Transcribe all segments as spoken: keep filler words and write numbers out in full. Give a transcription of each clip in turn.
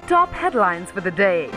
top headlines for the day.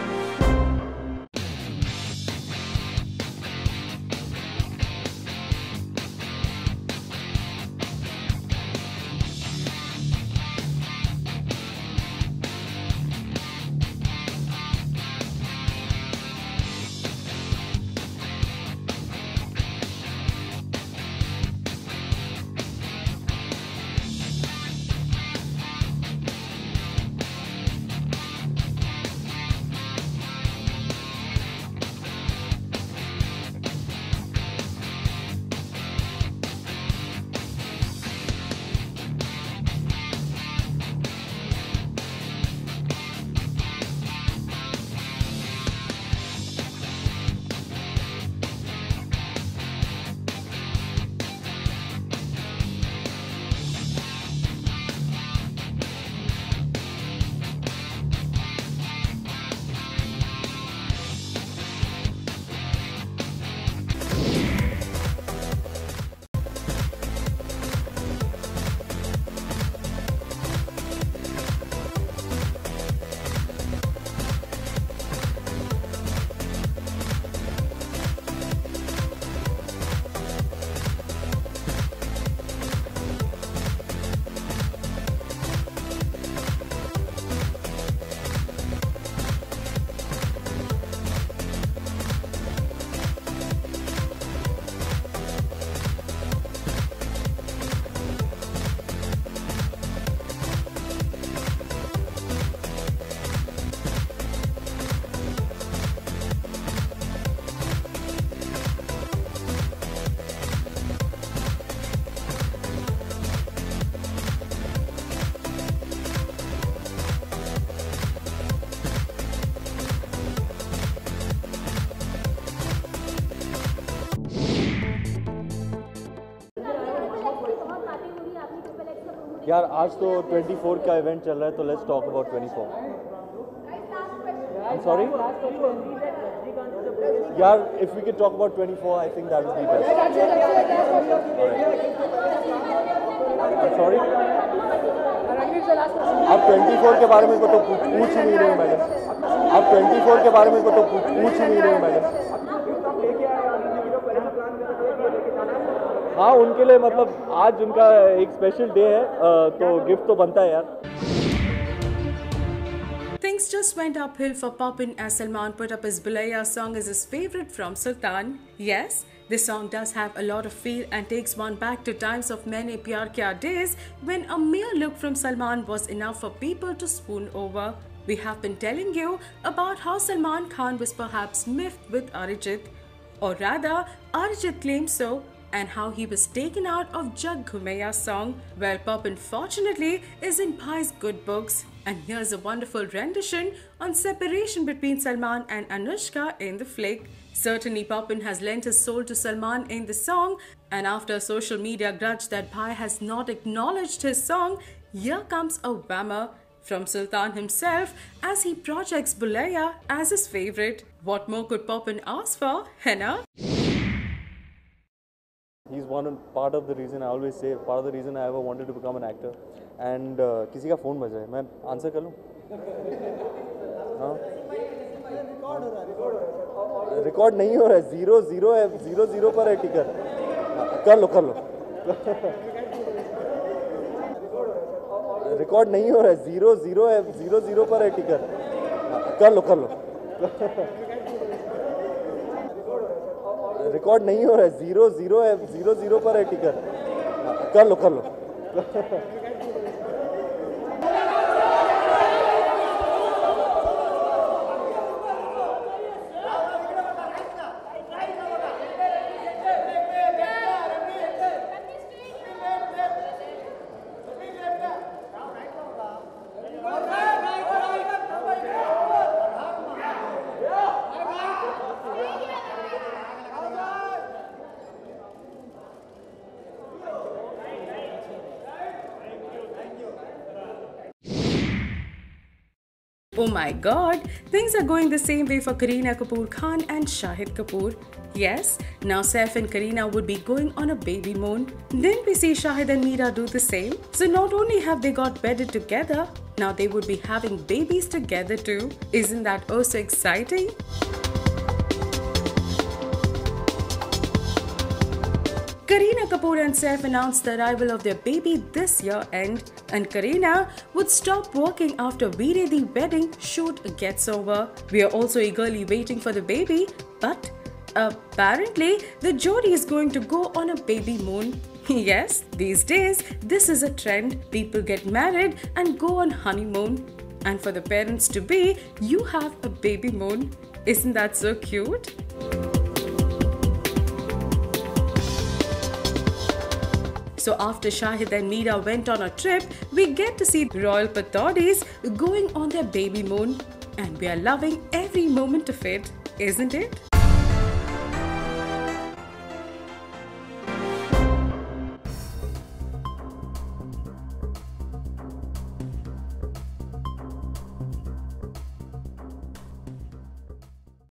यार आज तो चौबीस का इवेंट चल रहा है तो लेट्स टॉक अबाउट चौबीस. आई एम सॉरी यार, if we can talk about चौबीस I think that would be best. I am sorry, आप चौबीस के बारे में को तो पूछ पूछ ही नहीं रहे मैडम. आप चौबीस के बारे में को तो पूछ पूछ ही नहीं रहे मैडम. हाँ, उनके लिए मतलब आज उनका एक स्पेशल डे है तो गिफ्ट तो बनता है यार. Things just went uphill for Popin as Salman put up his Bulaiya song as his favorite from Sultan. Yes, this song does have a lot of feel and takes one back to times of Maine Pyar Kiya days when a mere look from Salman was enough for people to swoon over. We have been telling you about how Salman Khan was perhaps miffed with Arijit, or rather Arijit claims so, and how he was taken out of Jag Ghumaiya song. Well, Popin fortunately is in Bhai's good books, and here's a wonderful rendition on separation between Salman and Anushka in the flick. Certainly Popin has lent his soul to Salman in the song, and after a social media grudge that Bhai has not acknowledged his song, here comes a whammer from Sultan himself as he projects Bulaiya as his favorite. What more could Popin ask for, Henna? He's one part of the reason, I always say, part of the reason I ever wanted to become an actor. And uh, किसी का phone बजा है, मैं answer कर लूँ? हाँ? Record नहीं हो रहा है, ज़ीरो ज़ीरो है, ज़ीरो ज़ीरो पर है टिकर. कर लो कर लो. रिकॉर्ड नहीं हो रहा है, ज़ीरो ज़ीरो है, ज़ीरो ज़ीरो पर है टिकर. कर लो कर लो. रिकॉर्ड नहीं हो रहा है, ज़ीरो ज़ीरो है, ज़ीरो ज़ीरो पर है टिकर. कर लो कर लो. Oh my god, things are going the same way for Kareena Kapoor Khan and Shahid Kapoor. Yes, now Saif and Kareena would be going on a baby moon. Didn't we see Shahid and Meera do the same? So not only have they got bedded together, now they would be having babies together too. Isn't that oh so exciting? Kareena Kapoor and Saif announced the arrival of their baby this year end, and Kareena would stop working after Veere Di wedding shoot gets over. We are also eagerly waiting for the baby, but apparently the Jodi is going to go on a baby moon. Yes, these days this is a trend. People get married and go on honeymoon. And for the parents to be, you have a baby moon. Isn't that so cute? So after Shahid and Meera went on a trip, we get to see royal Patodis going on their baby moon. And we are loving every moment of it, isn't it?